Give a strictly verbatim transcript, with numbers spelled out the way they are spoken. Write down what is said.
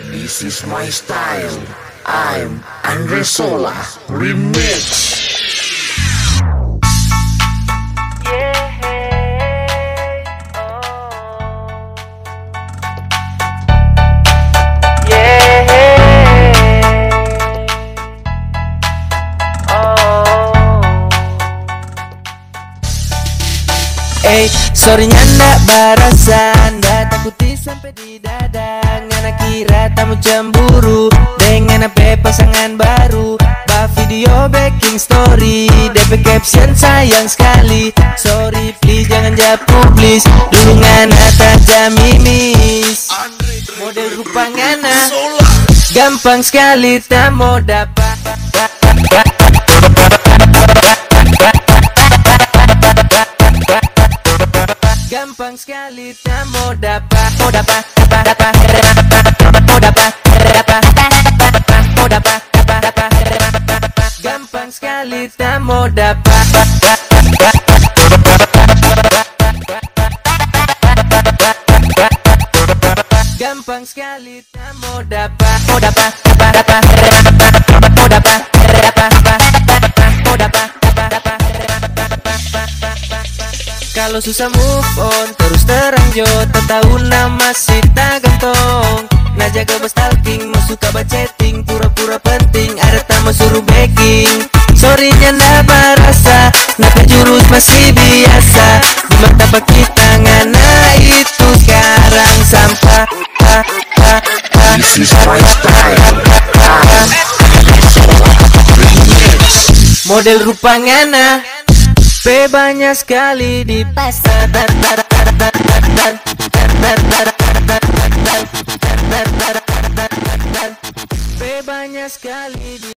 This is my style. I'm Andre Sola Remix. Eh, sorry ndak barasan, ndak takuti sampai di dada. Ngana kira tamu cemburu dengan apa pasangan baru. Bah video backing story, D P caption sayang sekali. Sorry please jangan ja publis, dulu ngana tak mimis. Model rupa ngana gampang sekali tak mau dapat. Gampang sekali tak mau dapat, mau dapat, dapat, dapat, mau dapat, dapat, mau dapat, dapat, dapat, gampang sekali tak mau dapat. Gampang sekali tak mau dapat, mau dapat, dapat, dapat, mau dapat, dapat, mau dapat, dapat, dapat. Kalau susah move on, terus terang jo, tak tahu nama si tak gantong. Nah jaga stalking, mau suka chatting, pura-pura penting, ada tamu suruh backing. Sorry nyanda barasa, nah jurus masih biasa. Di mata bagi ngana itu sekarang sampah. This is my style. Model rupa ngana P banyak sekali di pasar. P banyak sekali di